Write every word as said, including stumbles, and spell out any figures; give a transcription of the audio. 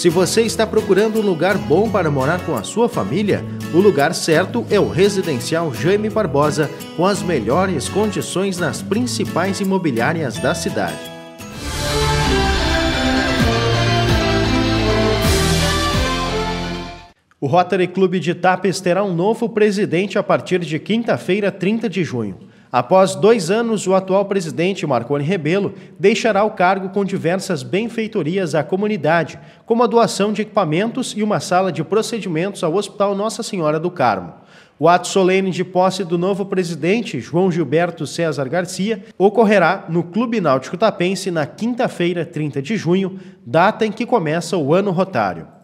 Se você está procurando um lugar bom para morar com a sua família, o lugar certo é o Residencial Jaime Barbosa, com as melhores condições nas principais imobiliárias da cidade. O Rotary Clube de Tapes terá um novo presidente a partir de quinta-feira, trinta de junho. Após dois anos, o atual presidente, Marconi Rebelo, deixará o cargo com diversas benfeitorias à comunidade, como a doação de equipamentos e uma sala de procedimentos ao Hospital Nossa Senhora do Carmo. O ato solene de posse do novo presidente, João Gilberto César Garcia, ocorrerá no Clube Náutico Tapense na quinta-feira, trinta de junho, data em que começa o ano rotário.